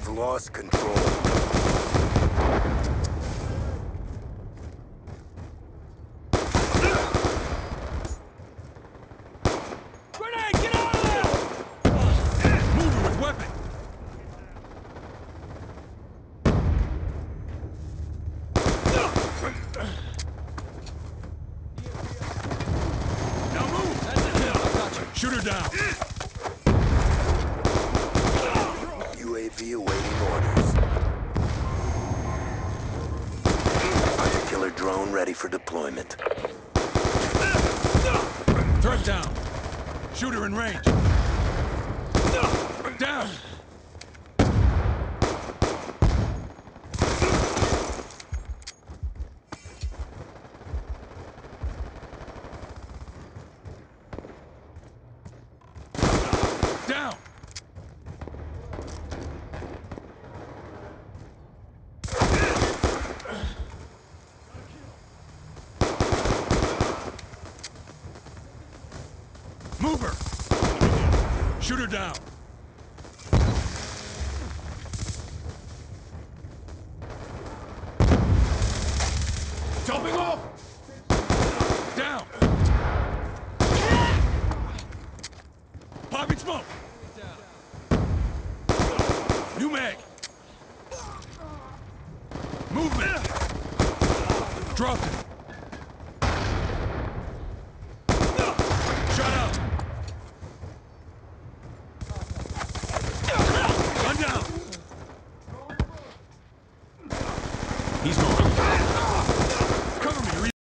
We've lost control. Grenade, get out of there! Moving with weapon! Now move! That's it, Bill. I got you. Shoot her down. UAV awaiting orders. Hunter killer drone ready for deployment. Threat down. Shooter in range. Down. Down. Move her. Shoot her down. Jumping off. Down. Popping smoke. New mag. Movement. Drop it.